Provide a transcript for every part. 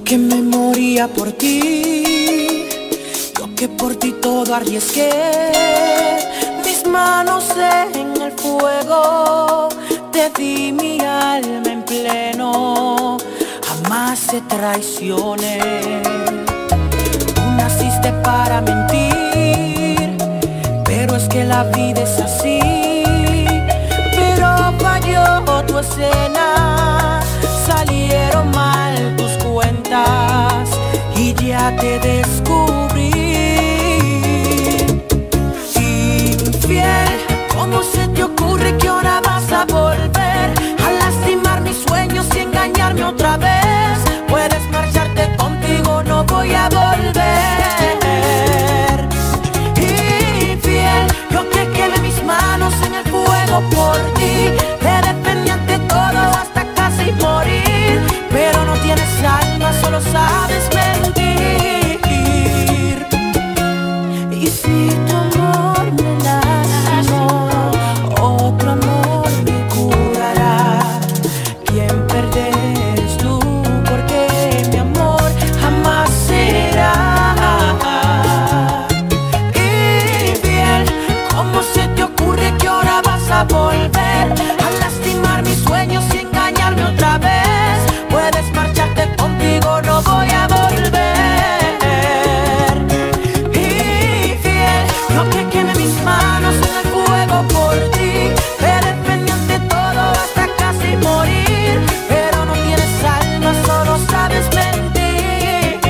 que me moría por ti, yo que por ti todo arriesgué, mis manos en el fuego, te di mi alma en pleno, jamás te traicioné. Tú naciste para mentir, pero es que la vida es así, pero falló tu escena, salieron mal tus cuentas y ya te descubrí. Infiel, ¿cómo se te ocurre que ahora vas a volver a lastimar mis sueños y engañarme otra vez? Puedes marcharte contigo, no voy a volver. Infiel, yo que quemé mis manos en el fuego por ti, te defendí ante todo hasta casi morir, pero no tienes alma, solo sabes mentir. Y si tu amor me lastimó, otro amor me curará. Quien perder eres tú, porque mi amor jamás será. Infiel, ¿cómo se te ocurre que ahora vas a volver a lastimar mis sueños y engañarme otra vez? Puedes marcharte contigo, no voy a volver. Infiel, yo que quemé mis manos en el fuego por ti, te defendí ante todo hasta casi morir, pero no tienes alma, solo sabes mentir.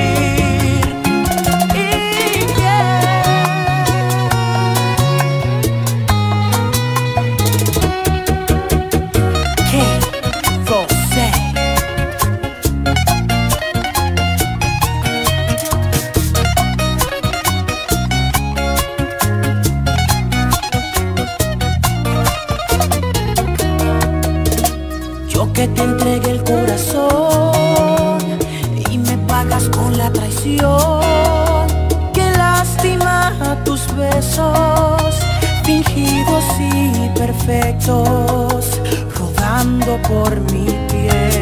K-Rosé. Yo que te entregué el corazón y me pagas con la traición. Qué lástima tus besos, fingidos y perfectos, rodando por mi piel.